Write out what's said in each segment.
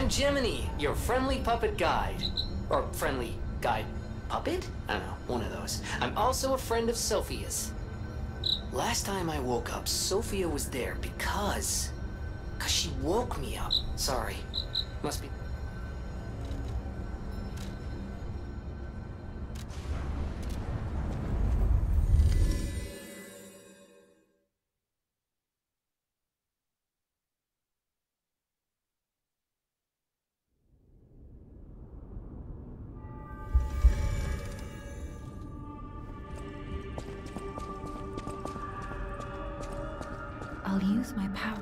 Gemini, your friendly puppet guide. Or friendly guide puppet? I don't know, one of those. I'm also a friend of Sophia's. Last time I woke up, Sophia was there because she woke me up. Sorry. Must be... I'll use my power.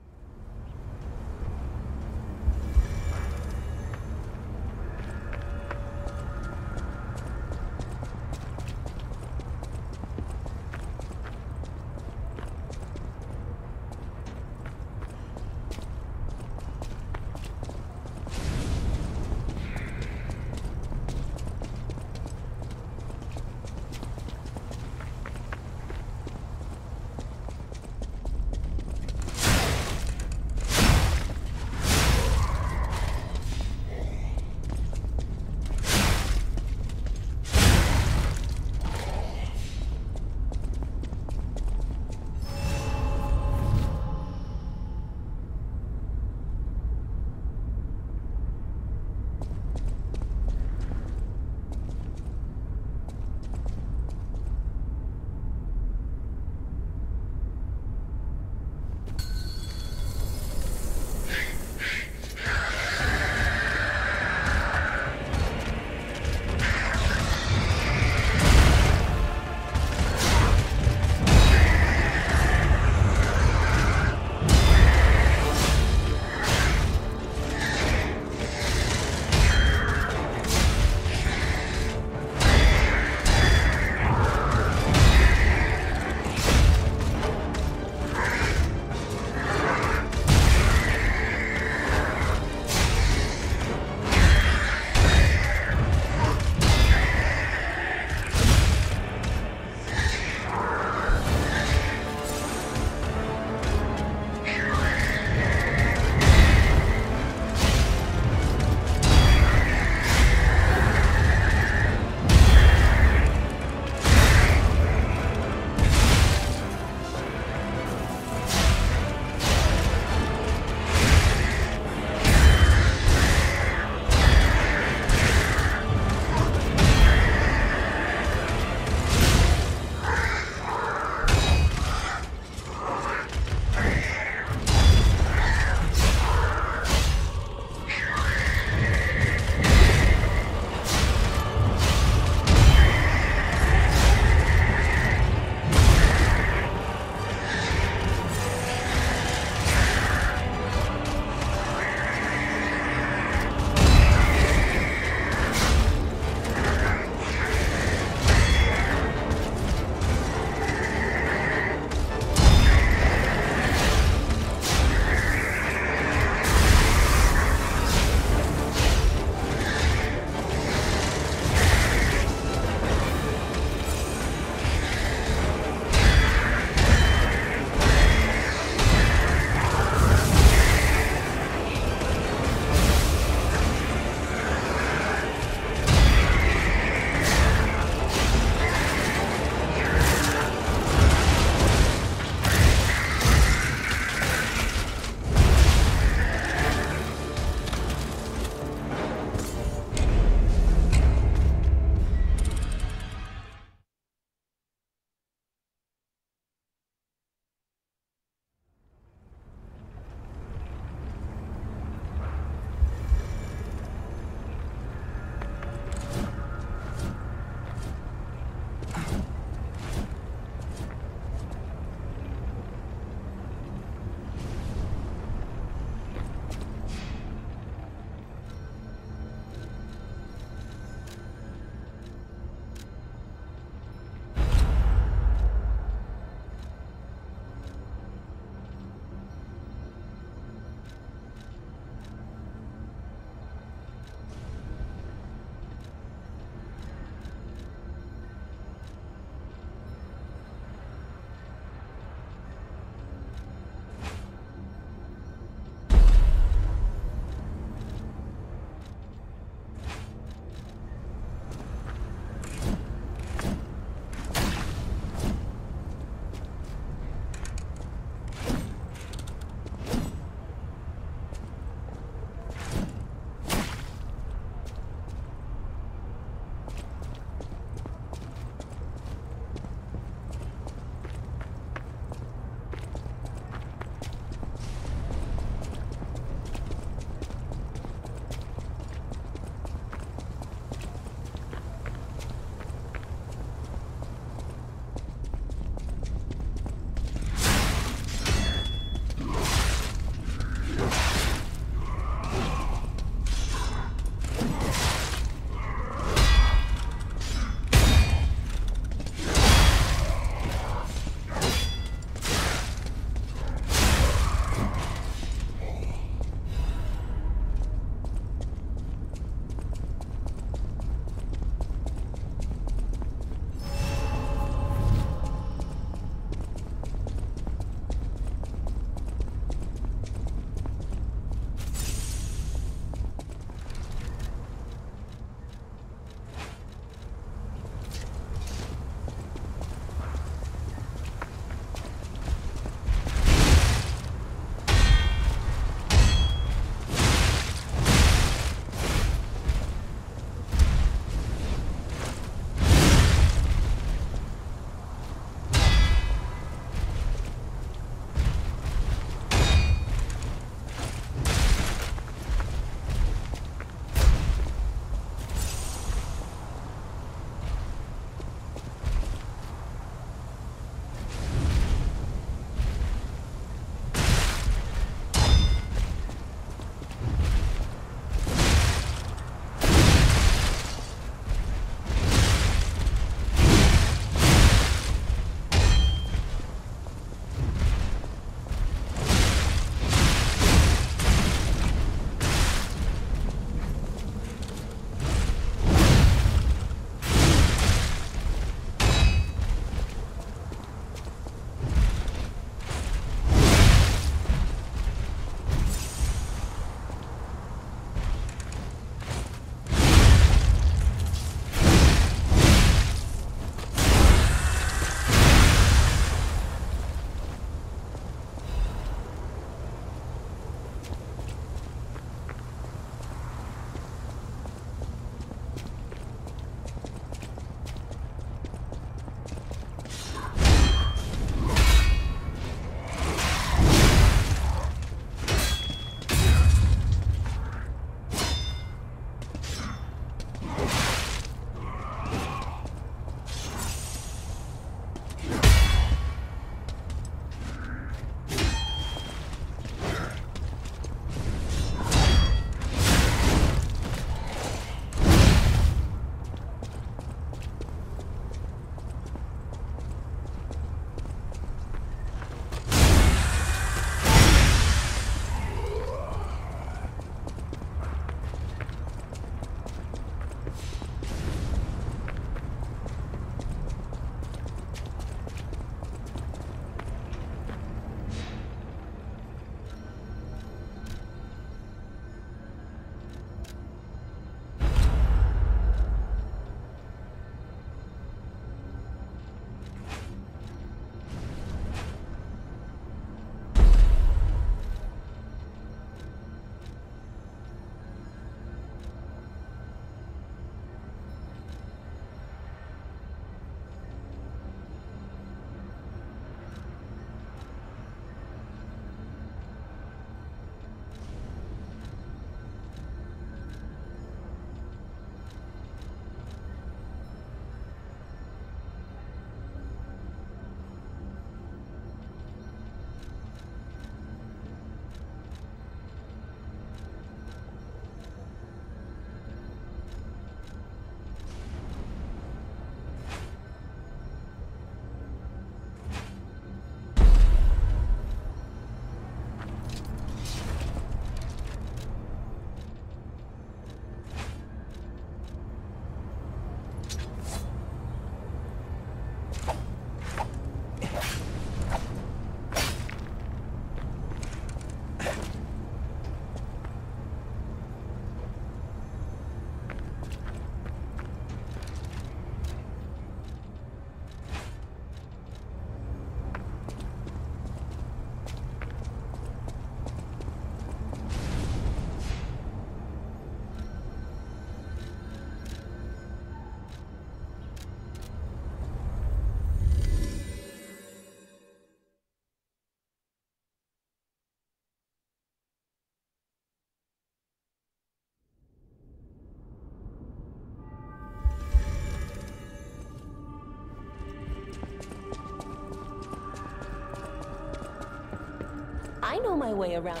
I know my way around.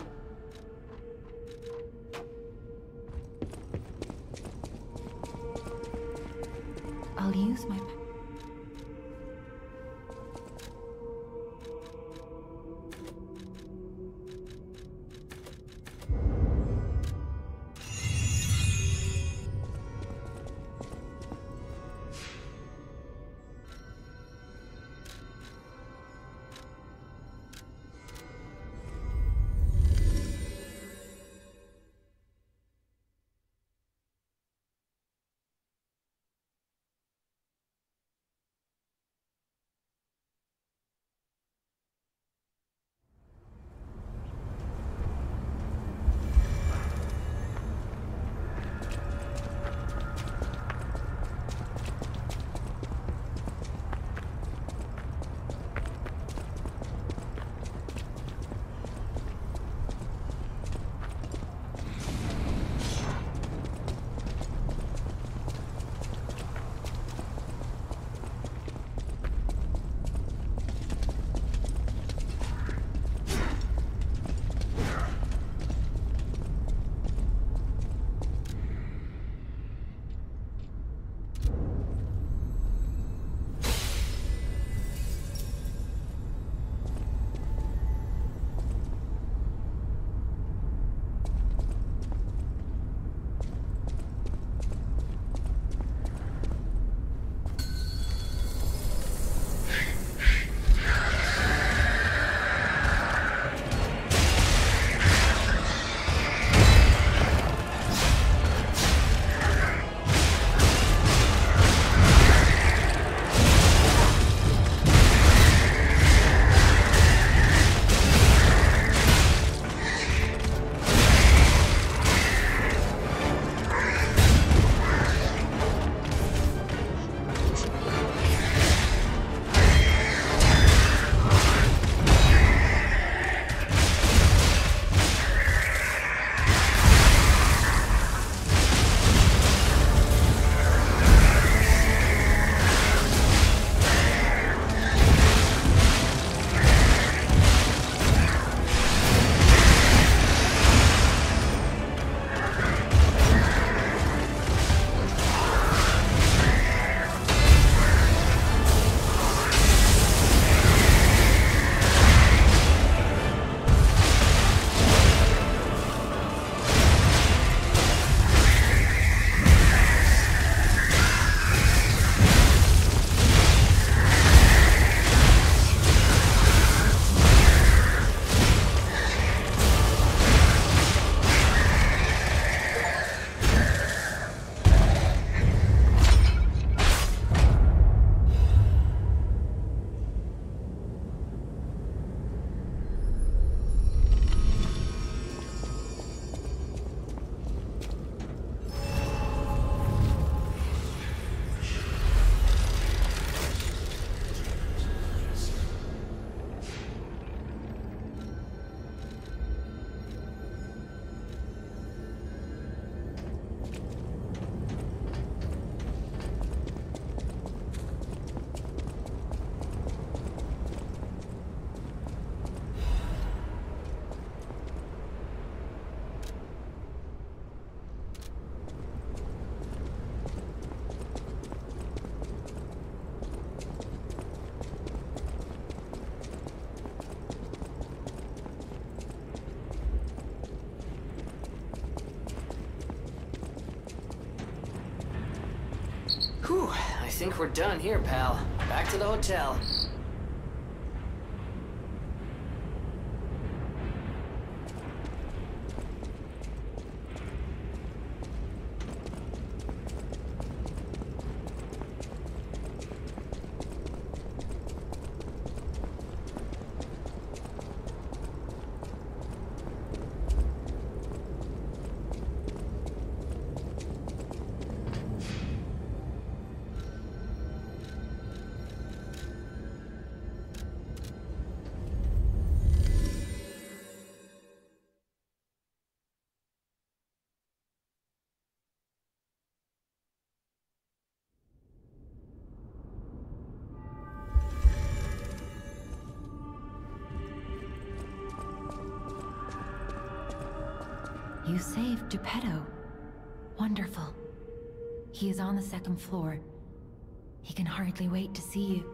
I'll use my power. Whew, I think we're done here, pal. Back to the hotel. You saved Geppetto. Wonderful. He is on the second floor. He can hardly wait to see you.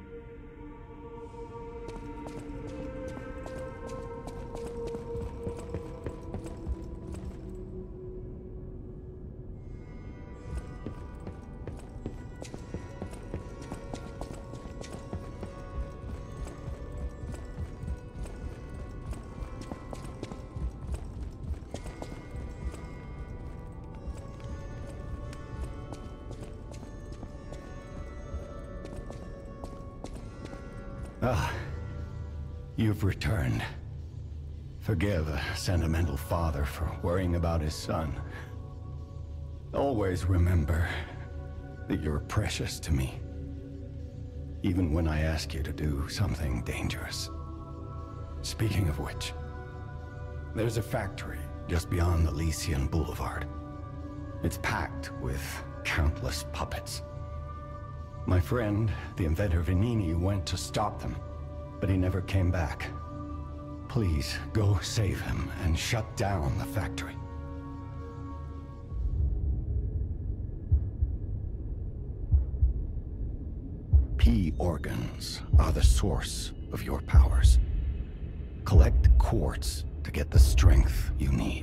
Ah, you've returned. Forgive a sentimental father for worrying about his son. Always remember that you're precious to me, even when I ask you to do something dangerous. Speaking of which, there's a factory just beyond the Lycian Boulevard. It's packed with countless puppets. My friend, the inventor Venini, went to stop them, but he never came back. Please, go save him and shut down the factory. P organs are the source of your powers. Collect quartz to get the strength you need.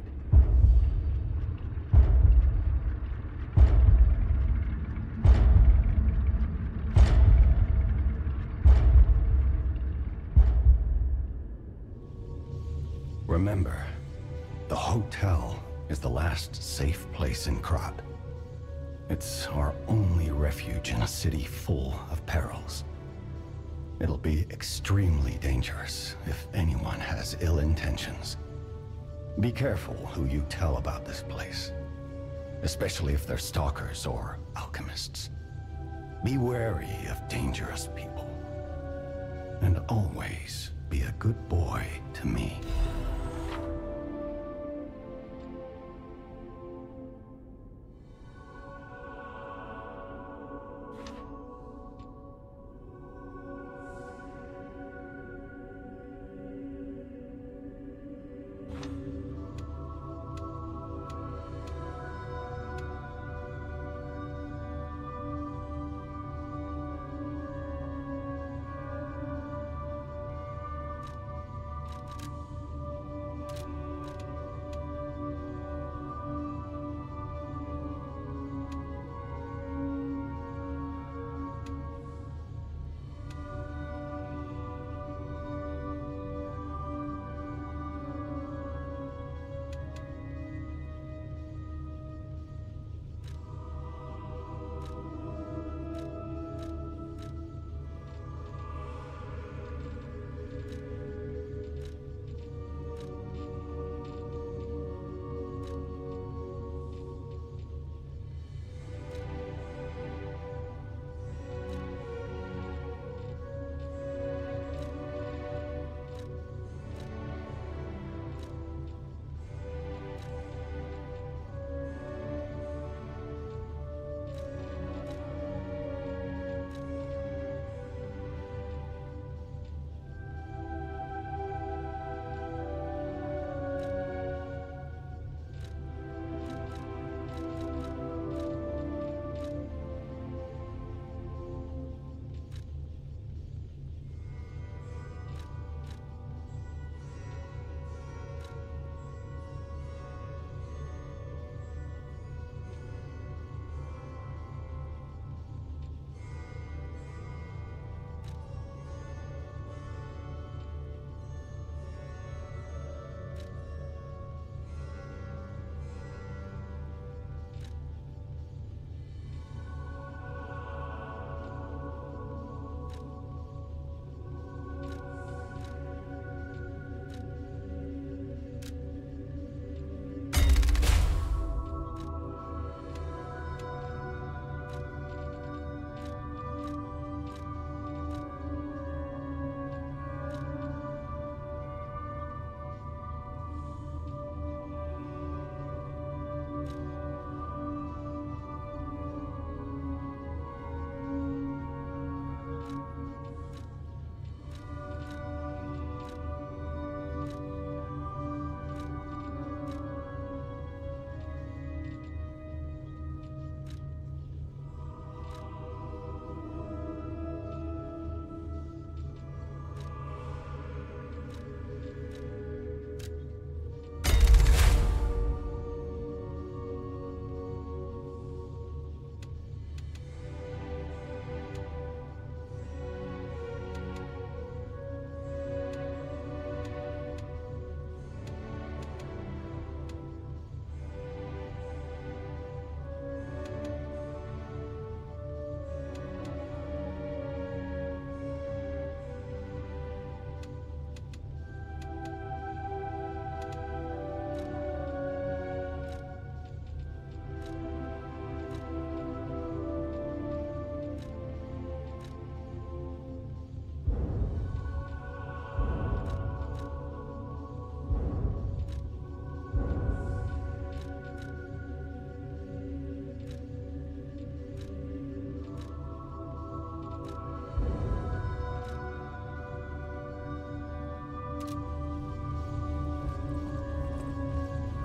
Remember, the hotel is the last safe place in Krat. It's our only refuge in a city full of perils. It'll be extremely dangerous if anyone has ill intentions. Be careful who you tell about this place, especially if they're stalkers or alchemists. Be wary of dangerous people. And always be a good boy to me.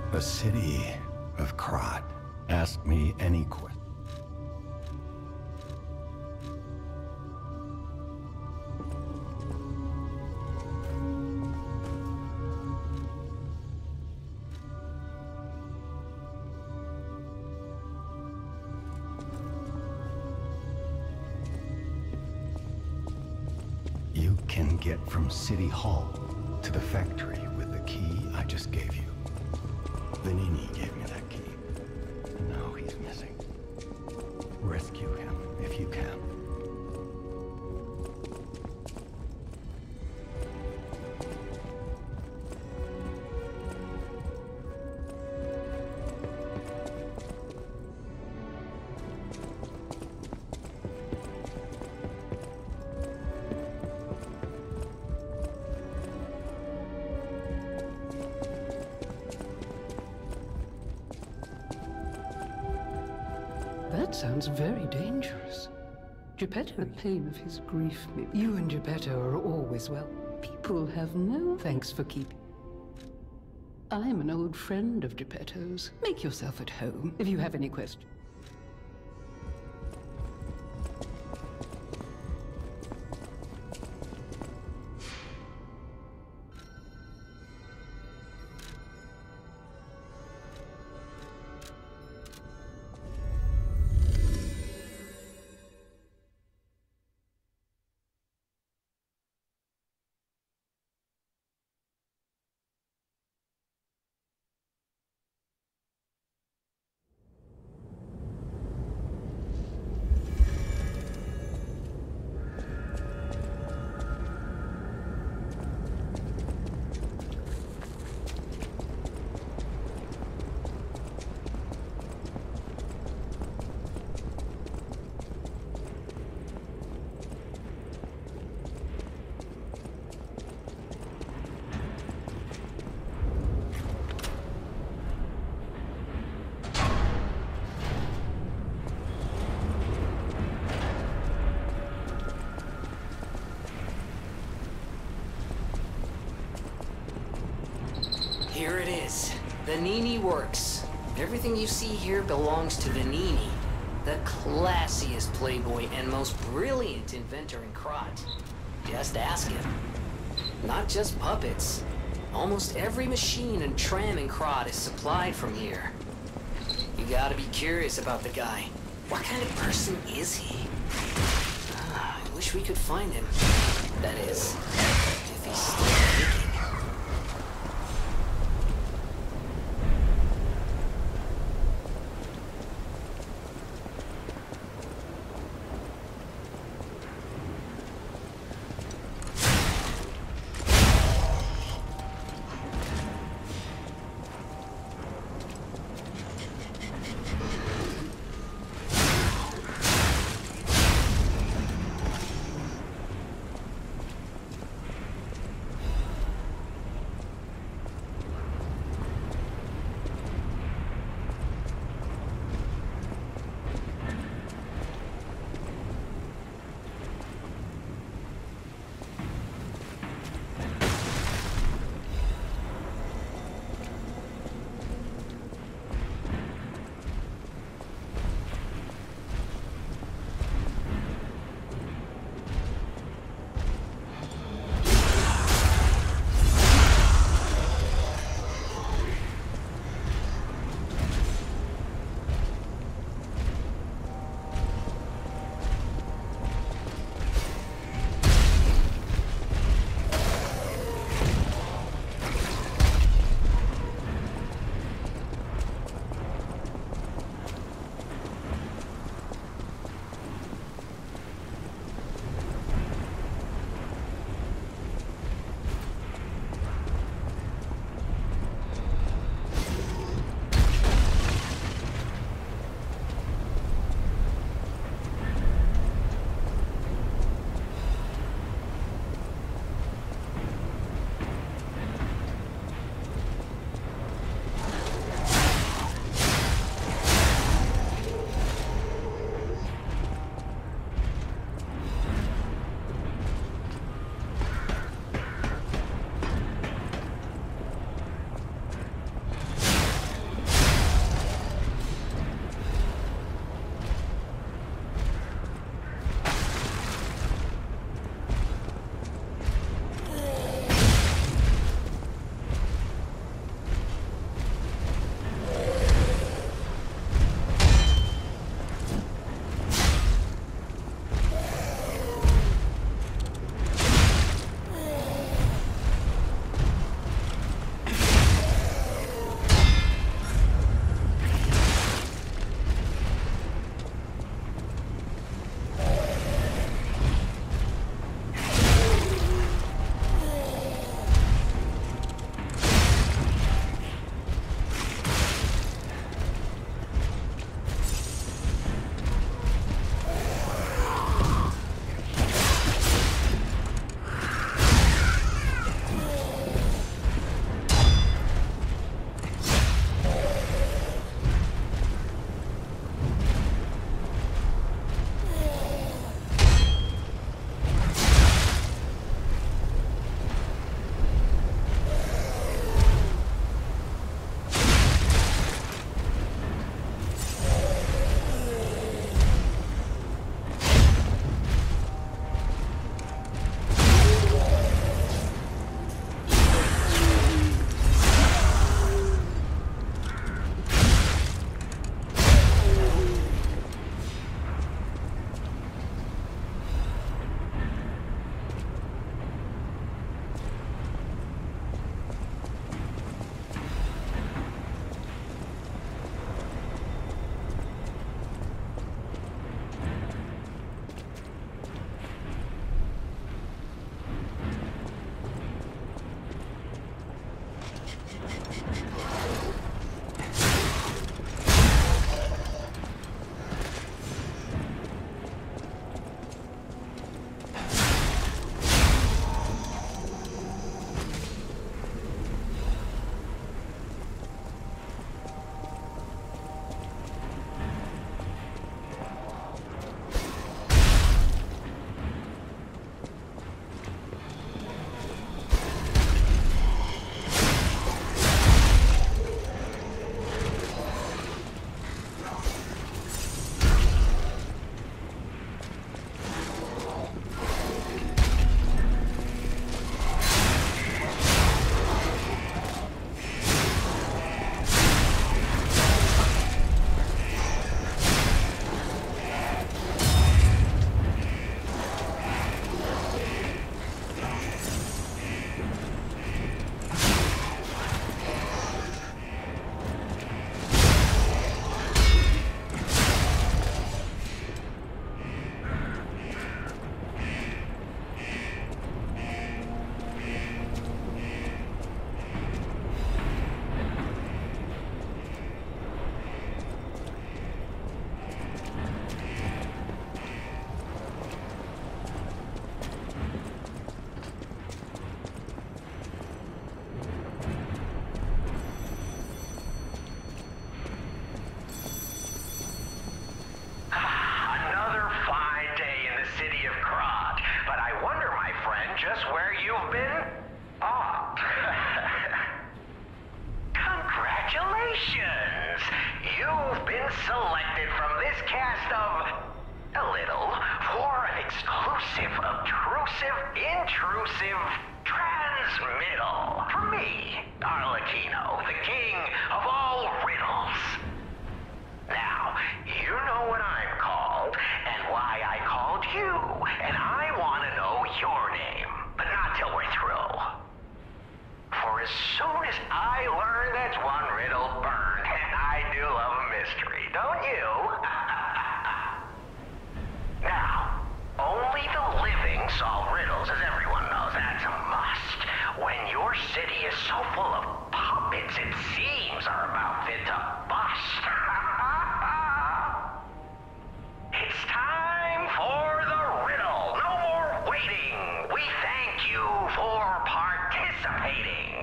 The city of Krat. Ask me any question. You can get from City Hall to the factory with the key I just gave you. Vanini gave me that key. And now he's missing. Rescue him if you can. That sounds very dangerous. Geppetto, the pain of his grief. You and Geppetto are always well. People have no thanks for keeping. I'm an old friend of Geppetto's. Make yourself at home if you have any questions. Here it is. Vanini Works. Everything you see here belongs to Vanini, the classiest playboy and most brilliant inventor in Krat. Just ask him. Not just puppets. Almost every machine and tram in Krat is supplied from here. You gotta be curious about the guy. What kind of person is he? I wish we could find him. That is, if he's still kicking. Congratulations! You've been selected from this cast of a little for an exclusive, obtrusive, intrusive transmittal from me, Arlecchino, the king of all riddles. Now, you know what I'm called, and why I called you, and I want to know your name, but not till we're through. For as soon as I learn that's one riddle burned, and I do love a mystery, don't you? Now, only the living solve riddles, as everyone knows. That's a must. When your city is so full of puppets, it seems are about fit to bust. It's time for the riddle. No more waiting. We thank you for participating.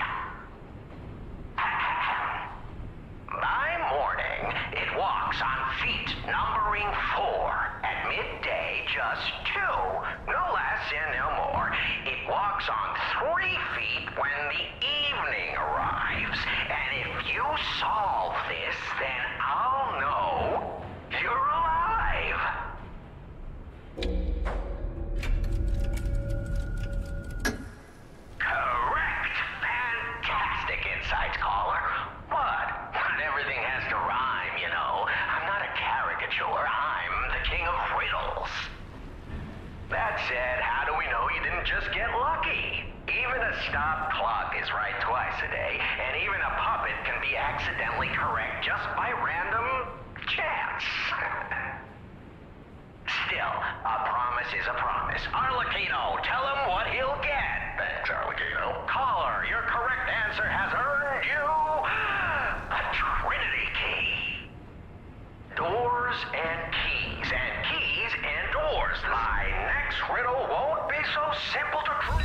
By morning, it walks on feet numbering 4. At midday, just 2. No less and no more. It walks on 3 feet when the evening arrives. And if you solve this, then I'll know you're alive. Correct. Fantastic insights, caller. What? Not everything has to rhyme, you know. I'm not a caricature. I'm the king of riddles. That said, how do we know you didn't just get lucky? Even a stopped clock is right twice a day, and even a puppet can be accidentally correct just by random chance. Still, a promise is a promise. Arlecchino, tell him what he'll get. Thanks, Arlecchino. Caller, your correct answer has earned you a Trinity key. Doors and keys and doors. My next riddle won't be so simple to prove.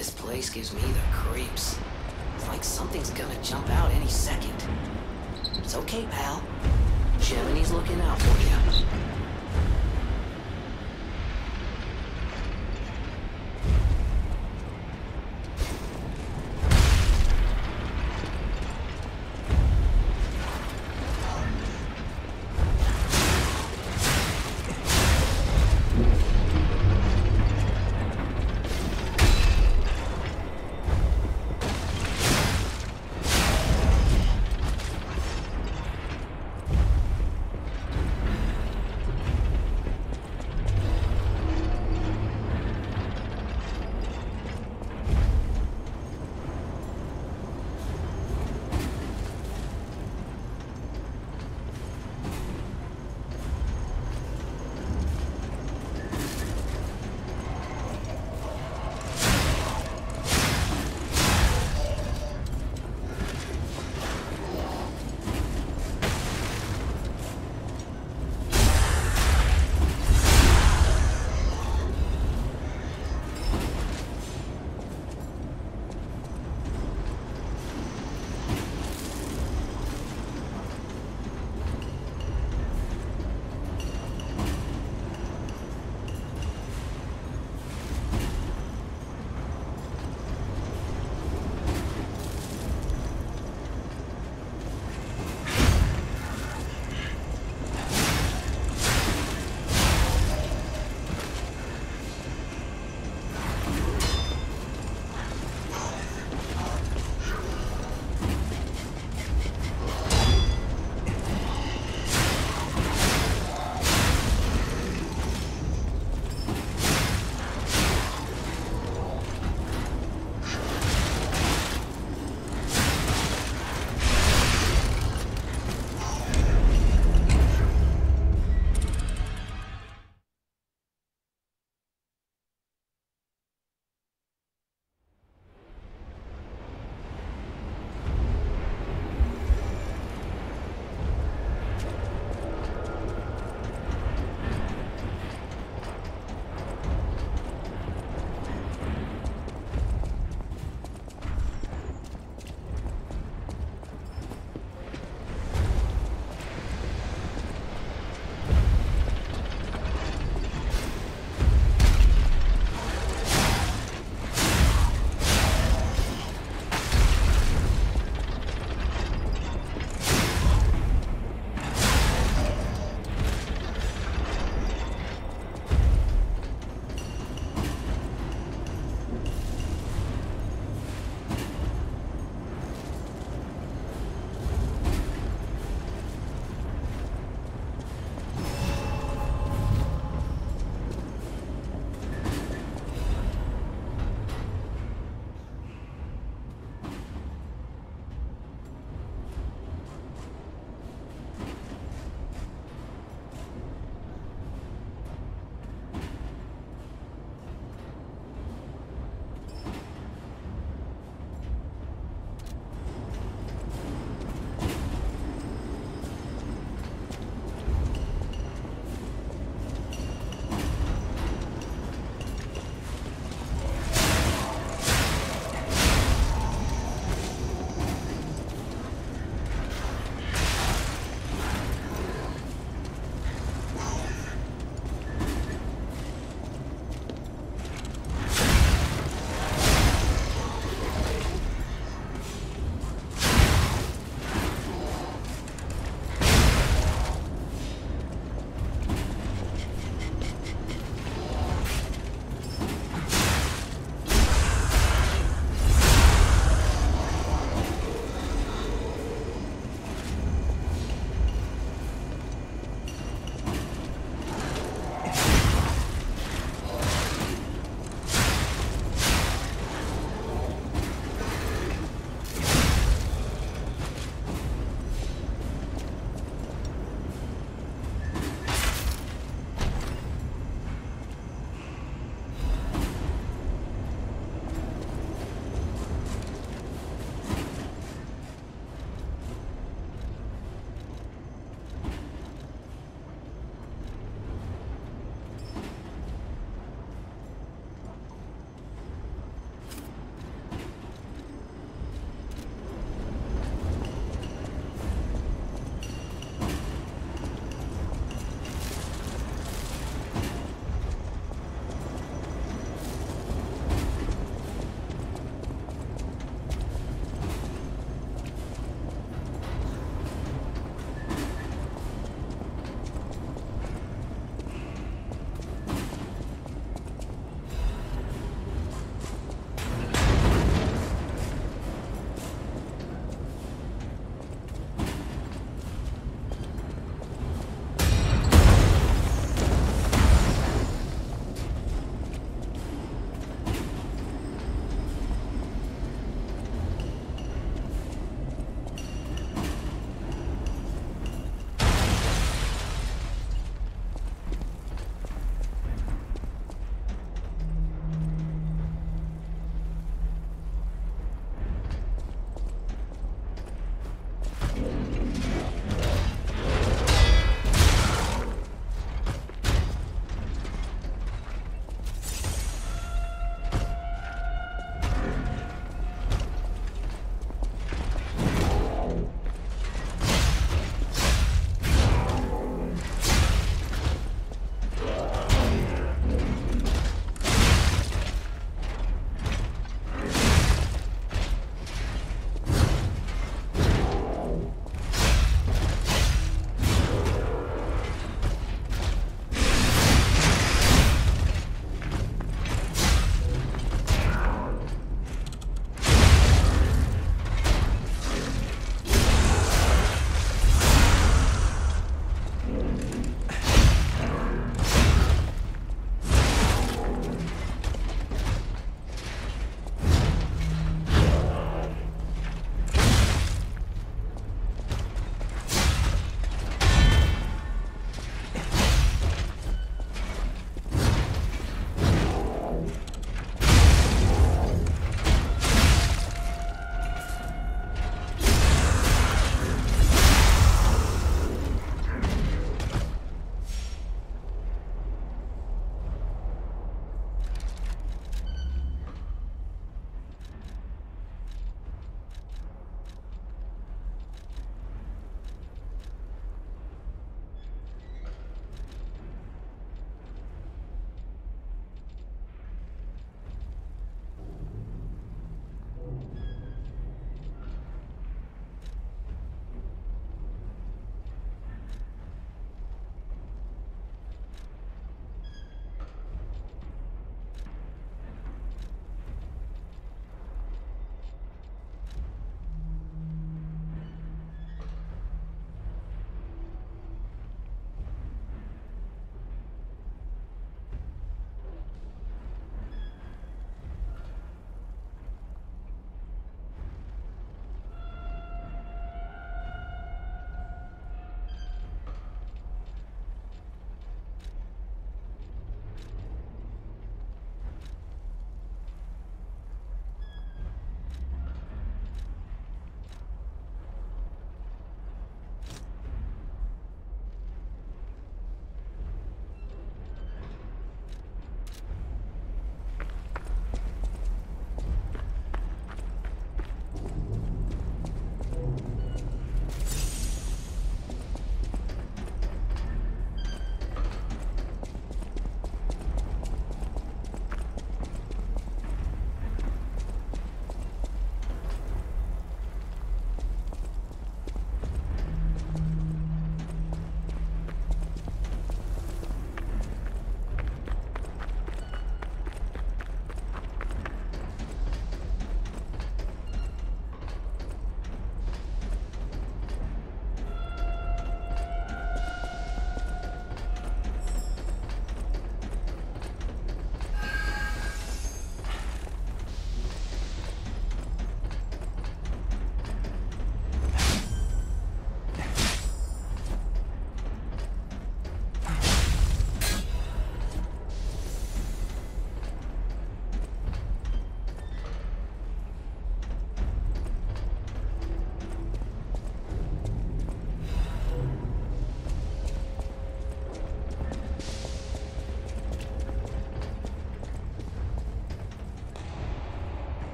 This place gives me the creeps. It's like something's gonna jump out any second. It's okay, pal. Gemini's looking out for you.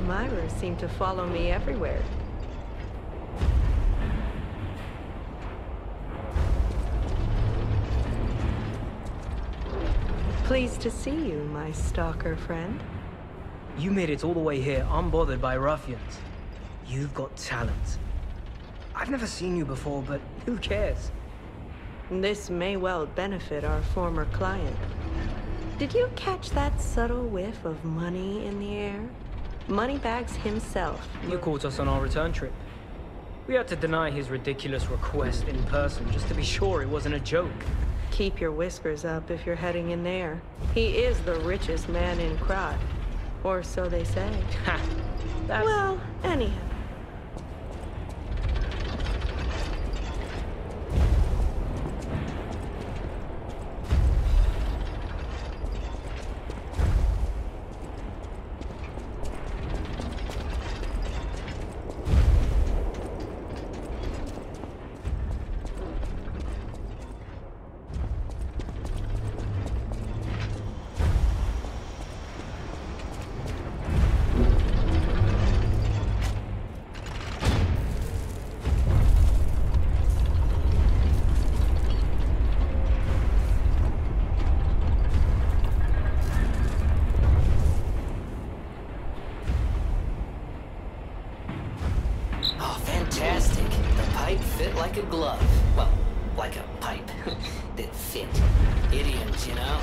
admirers seem to follow me everywhere. Pleased to see you, my stalker friend. You made it all the way here unbothered by ruffians. You've got talent. I've never seen you before, but who cares? This may well benefit our former client. Did you catch that subtle whiff of money in the air? Moneybags himself. You caught us on our return trip. We had to deny his ridiculous request in person just to be sure it wasn't a joke. Keep your whiskers up if you're heading in there. He is the richest man in Krat. Or so they say. Ha! That's... Well, anyhow. Fantastic. The pipe fit like a glove. Well, like a pipe that fit. Idioms, you know?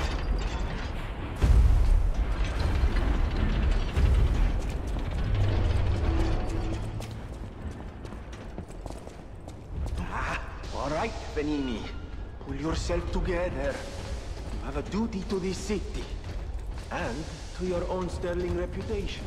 All right, Benini. Pull yourself together. You have a duty to this city. And to your own sterling reputation.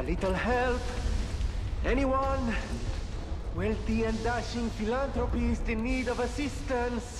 little help? Anyone? Wealthy and dashing philanthropist in need of assistance?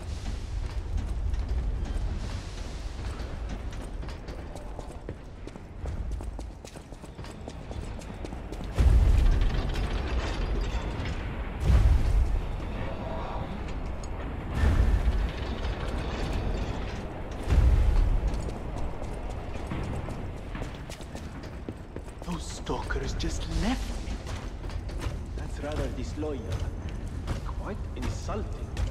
Those stalkers just left me. That's rather disloyal. Quite insulting.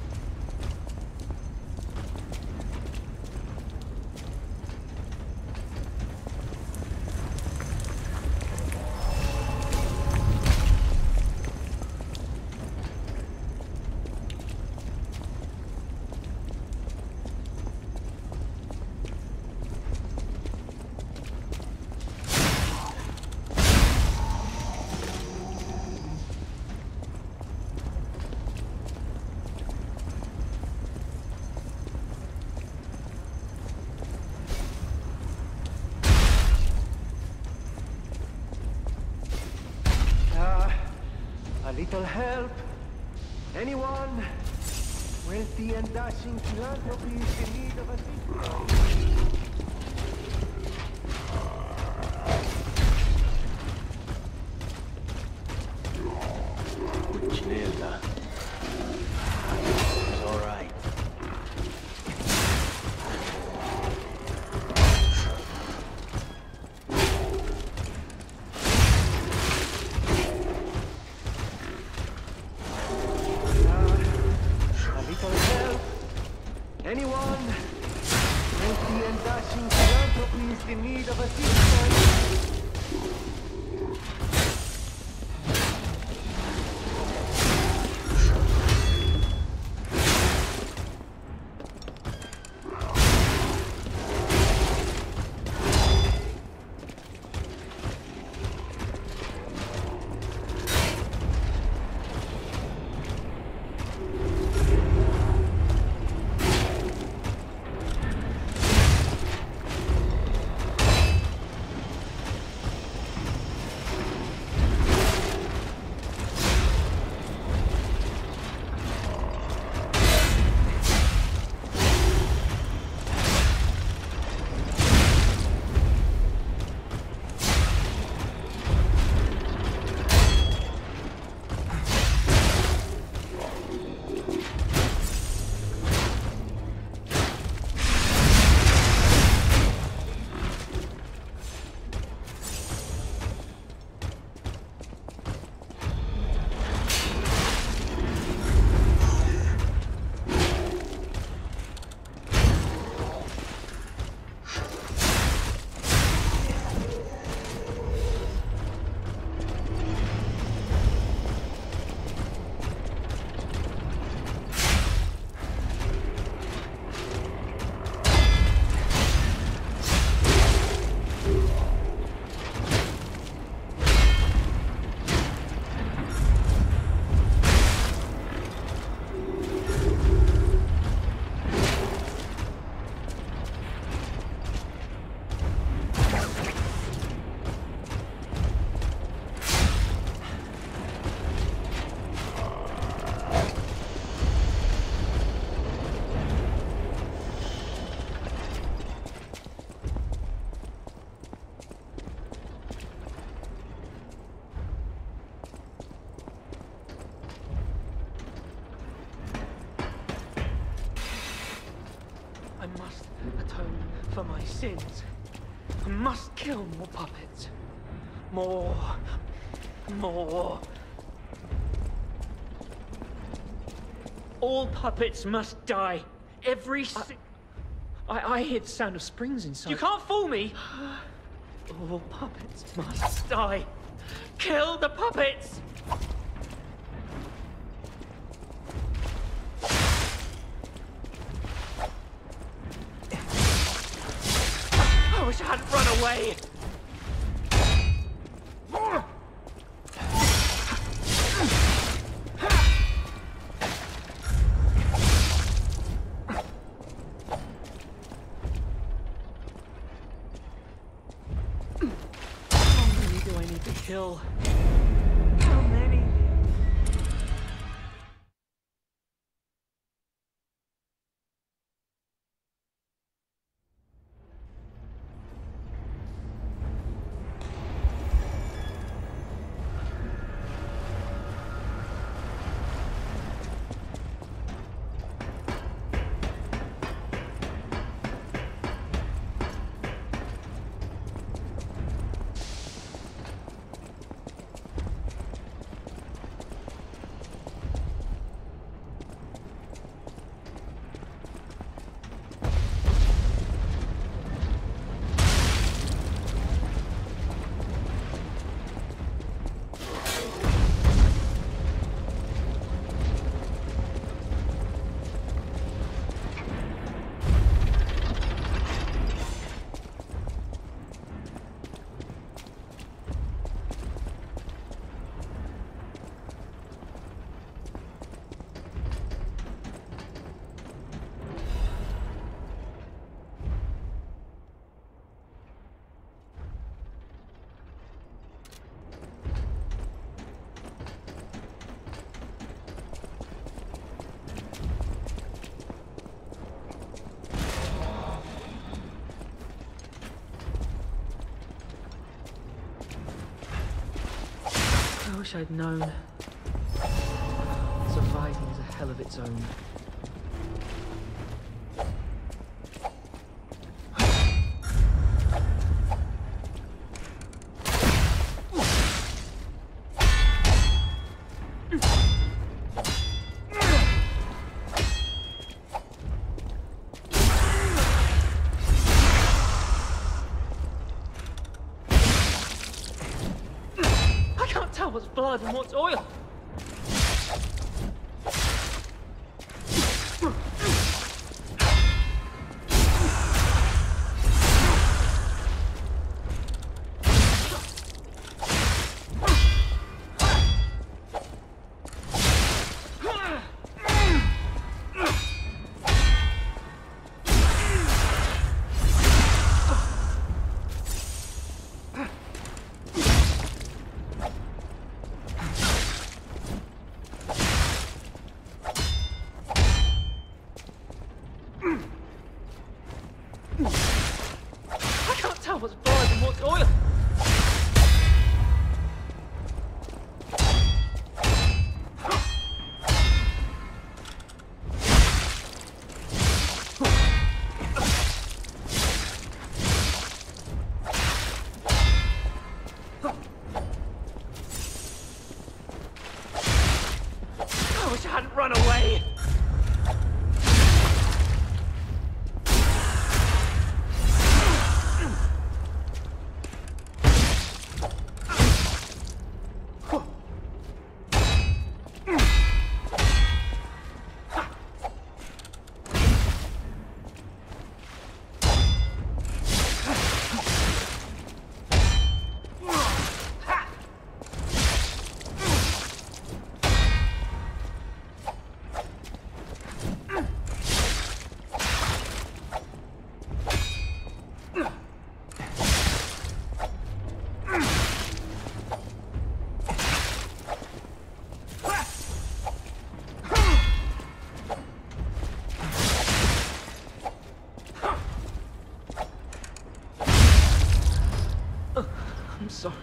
A little help? Anyone? Wealthy and dashing philanthropist in need of assistance? Cucinella. It's all right. Anyone? Wealthy and dashing philanthropist in need of assistance? I must atone for my sins. I must kill more puppets. More. All puppets must die. I hear the sound of springs inside. You can't fool me! All puppets must die. Kill the puppets! I wish I hadn't run away! How many do I need wish I'd known. Surviving is a hell of its own. What's blood and what's oil? What's blood and what's oil? I wish I hadn't run away. I'm sorry,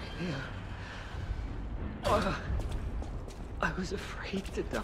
Leah. I was afraid to die.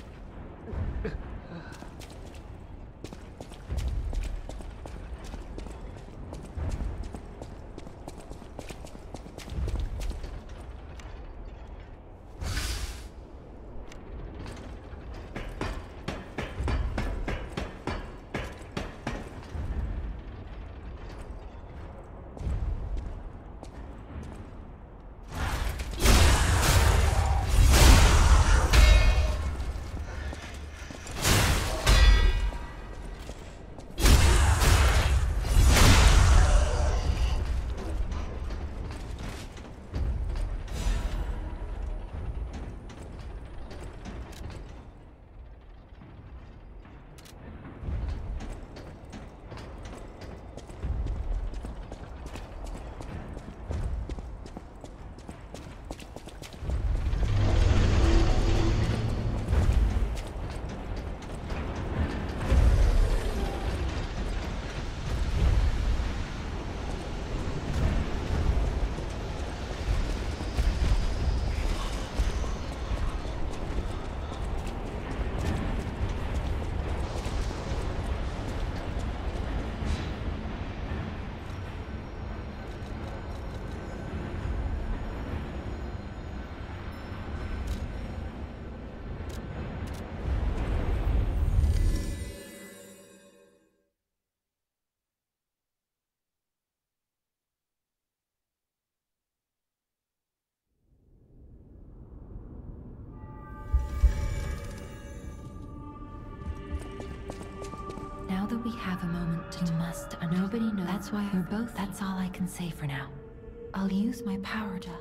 Now that we have a moment to must, nobody knows. That's why we're both. That's all I can say for now. I'll use my power to.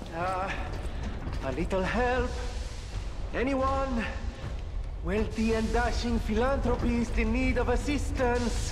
A little help? Anyone? Wealthy and dashing philanthropist in need of assistance?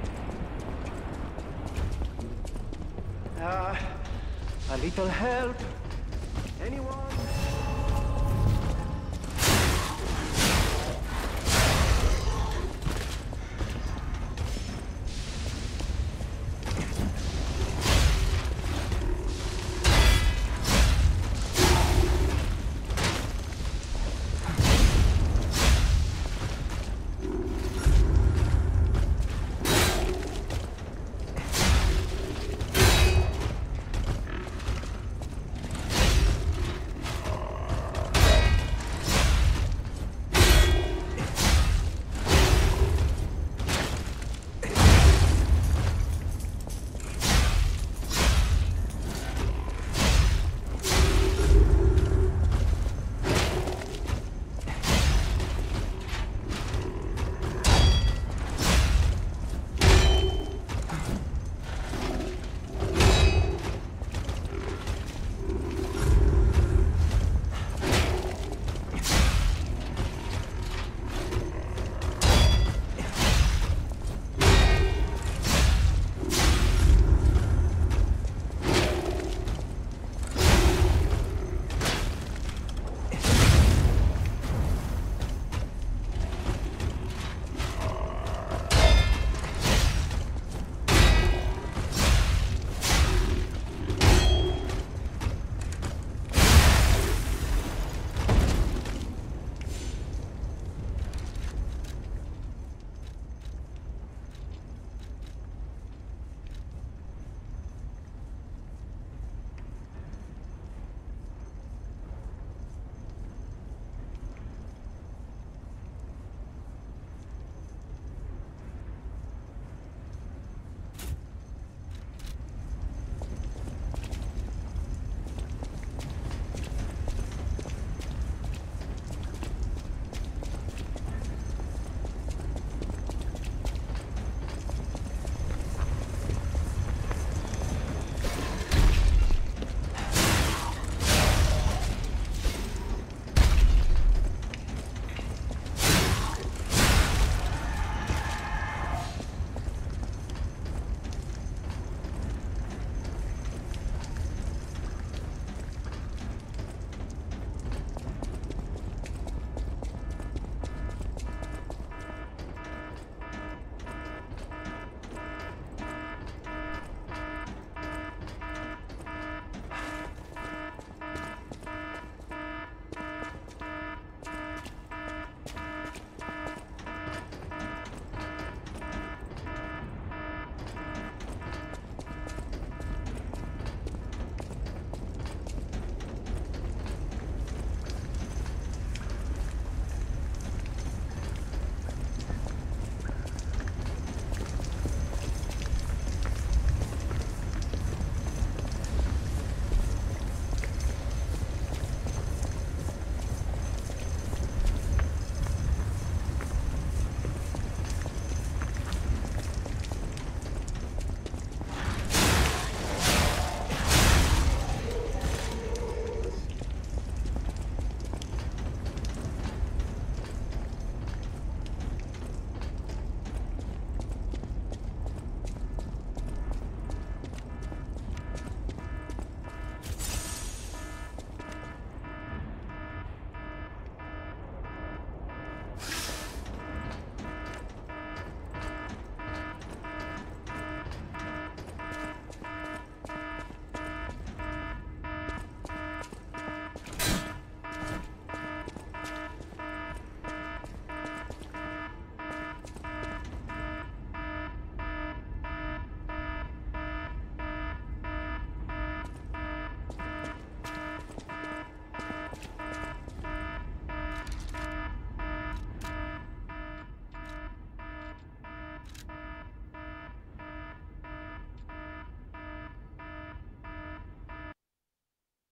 A little help?